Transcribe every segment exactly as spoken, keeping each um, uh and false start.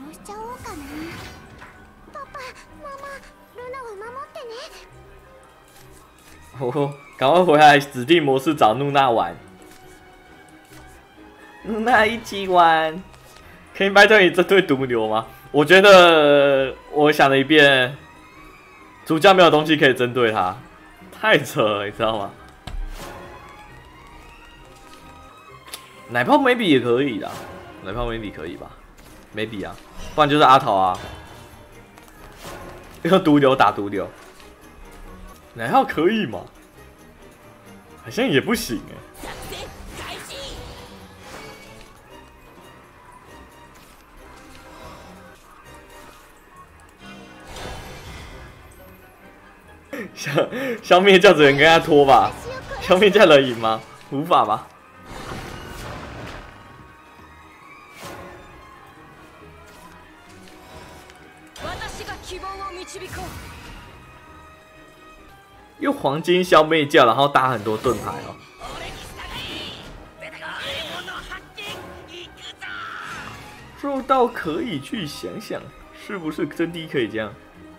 しちゃおうかな。パパ、妈妈，露娜を守ってね。 哦，赶快回来指定模式找露娜玩。露娜一起玩，可以拜托你针对毒瘤吗？我觉得我想了一遍，主角没有东西可以针对他，太扯了，你知道吗？奶泡 maybe 也可以啦，奶泡 maybe 可以吧 ？maybe 啊，不然就是阿桃啊，用毒瘤打毒瘤，奶泡可以吗？好像也不行哎。消消灭教主人跟他拖吧，消灭教人赢吗？无法吧。用黄金消灭教，然后打很多盾牌哦。肉道可以去想想，是不是真的可以这样？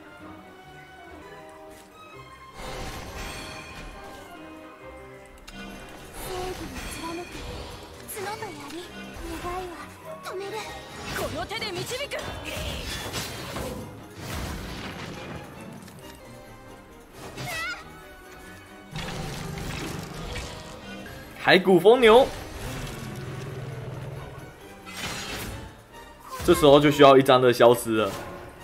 骸骨疯牛，这时候就需要一张的消失了。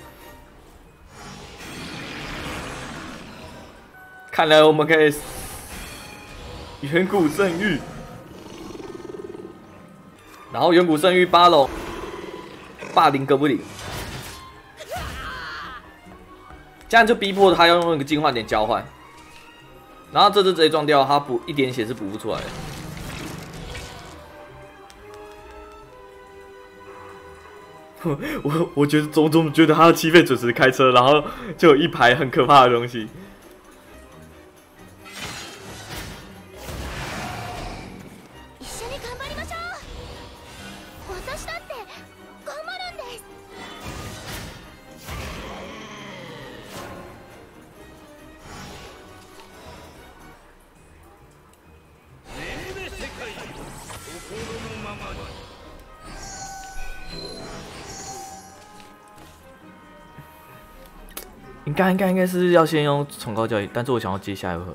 看来我们可以远古圣域，然后远古圣域巴龙霸凌哥布林，这样就逼迫他要用那个进化点交换。然后这只直接撞掉，他补一点血是补不出来的。我我觉得总总觉得他的七倍准时开车，然后就有一排很可怕的东西。应该应该应该是要先用崇高教育，但是我想要接下一回合。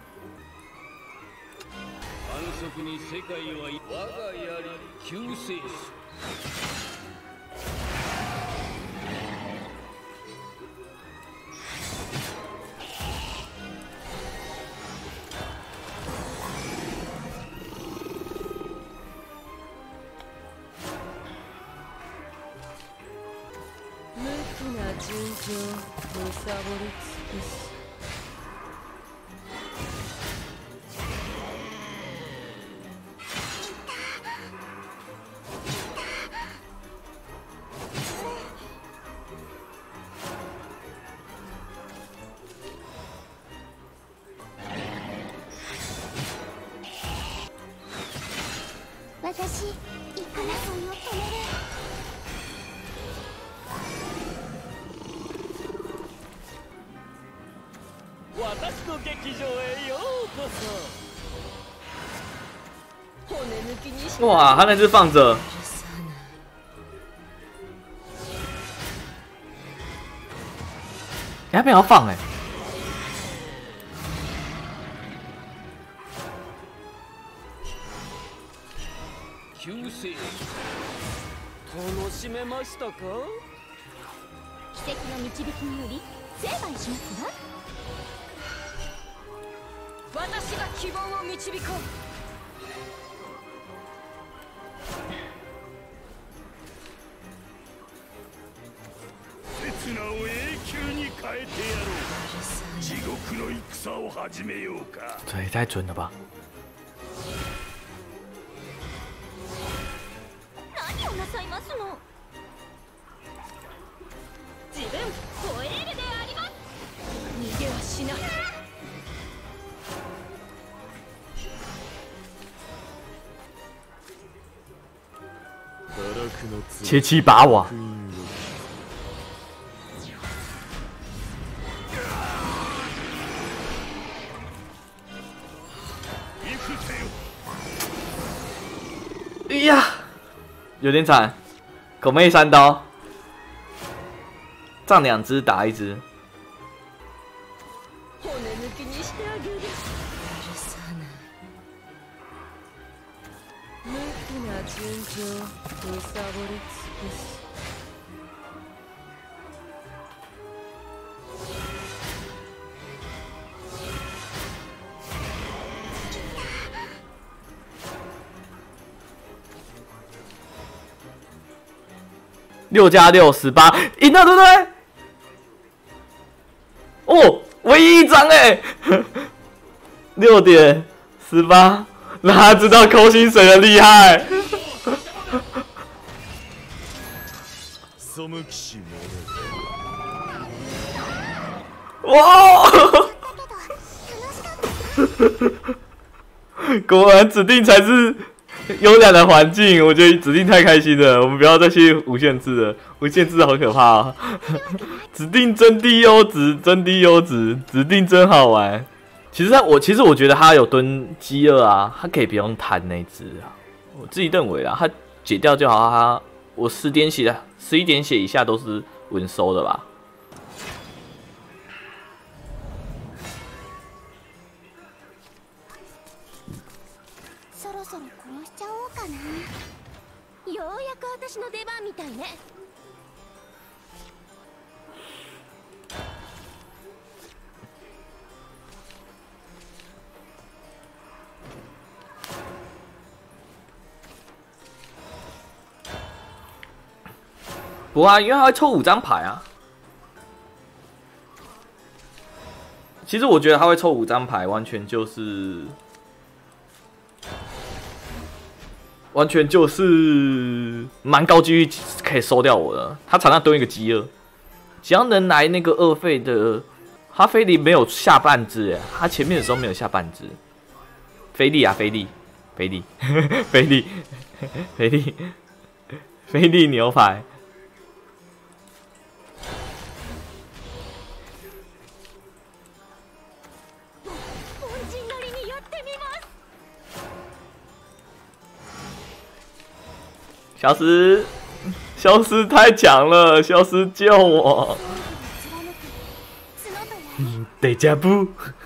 私、イカナソンを止める。 私の劇場へようこそ。骨抜きにし。 哇，他那只放着。你还没有放哎、欸。 救世楽しめましたか？ 奇跡の導きにより成敗しますわ。 私が希望を導こう。 刹那を永久に変えてやろう。地獄の戦を始めようか。 这也太准了吧！ 何をなさいますの？自分ホエールであります。 逃げはしない。 切七把瓦。 呀，有点惨，狗妹三刀，仗两只打一只。六加六十八，赢了对不对？哦，唯一一张哎，六点十八，让他知道抠薪水的厉害。哇！果然指定才是优良的环境，我觉得指定太开心了，我们不要再去无限制了，无限制好可怕啊！指定真低优质，真低优质，指定真好玩。其实我其实我觉得他有蹲饥饿啊，他可以不用弹那只啊，我自己认为啊，他解掉就好，他我十点血十一点血以下都是稳收的吧。 ようやく私の出番みたいね。 不啊，因为他会抽五张牌啊。其实我觉得他会抽五张牌，完全就是。完全就是蛮高几率可以收掉我的。他场上蹲一个饥饿，只要能来那个二费的，他菲利没有下半只哎，他前面的时候没有下半只。菲利啊，菲利，菲利，菲利，菲利，菲利牛排。消失，消失太强了！消失救我！得加布。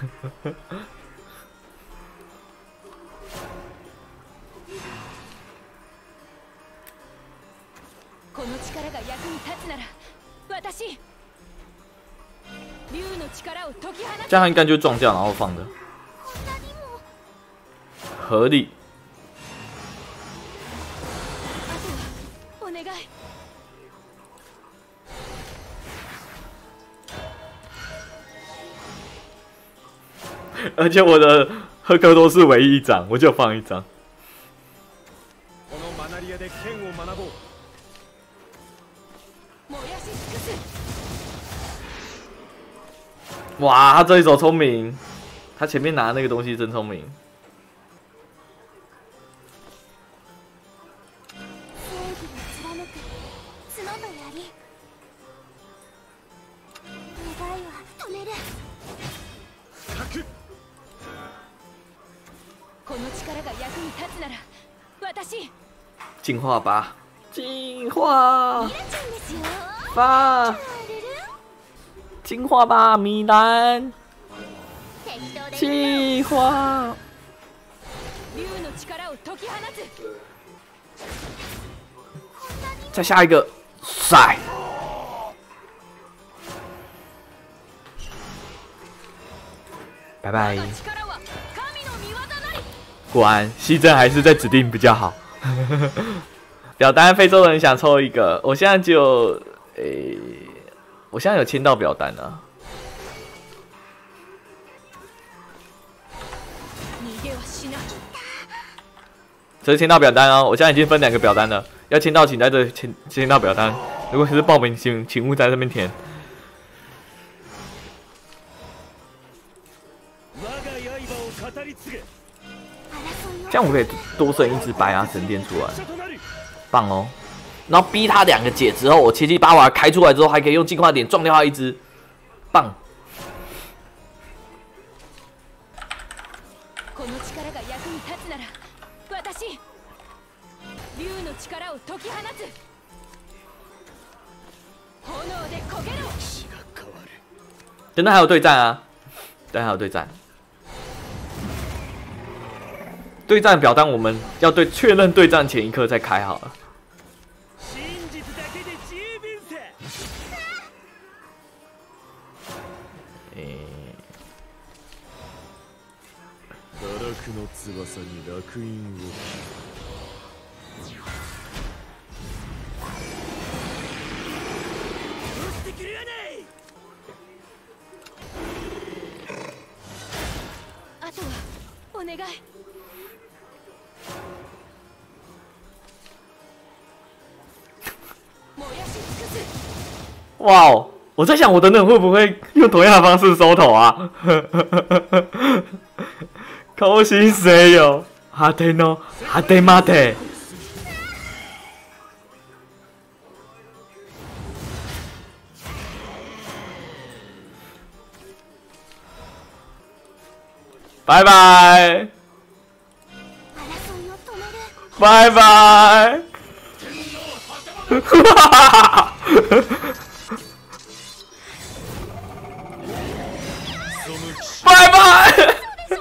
这样应该就撞掉，然后放的，合理。而且我的赫克多是唯一一张，我就放一张。哇，他这一手聪明，他前面拿的那个东西真聪明。进化吧，进化吧，进化吧，米兰，进化。再下一个，晒。拜拜。果然，西镇还是在指定比较好。表单，非洲人想抽一个，我现在只有，诶、欸，我现在有签到表单啊。这是签到表单哦，我现在已经分两个表单了，要签到请在这签签到表单，如果是报名请请勿在这边填。这样我可以多生一只白牙神殿出来，棒哦！然后逼他两个解之后，我七七八瓦开出来之后，还可以用进化点撞掉他一只，棒！ 竜の力を解き放つ。炎で焦げろ。 血が変わる。 等等还有对战啊，等下还有对战。对战表单我们要对确认对战前一刻再开好了。 真実だけで十分さ。 诶， 堕落の翼に烙印を。落ちてくるわない。 あとはお願い。燃やし尽くす。 哇哦！我在想，我等等会不会用同样的方式收头啊？高薪谁有？哈德诺，哈德马特。拜拜， 争いを止める。 拜拜。哈哈哈哈！拜拜！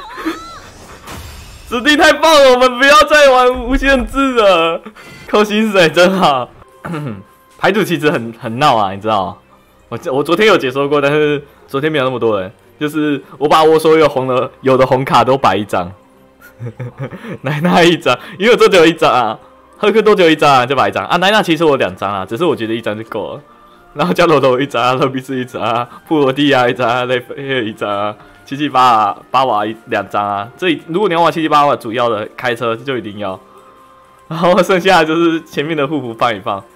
指定太棒了，我们不要再玩无限制了。扣薪水真好。牌组其实很很闹啊，你知道吗？我我昨天有解说过，但是昨天没有那么多人。就是我把我所有红的有的红卡都摆一张，奶奶一张，因为我这只有一张啊，赫克多只有一张啊，就摆一张啊。奶奶其实我有两张啊，只是我觉得一张就够了。然后加罗罗一张啊，勒比斯一张啊，布罗蒂亚一张啊，雷菲一张啊，七七八八瓦一两张啊。这如果你要玩七七八瓦主要的开车就一定要，然后剩下的就是前面的护符放一放。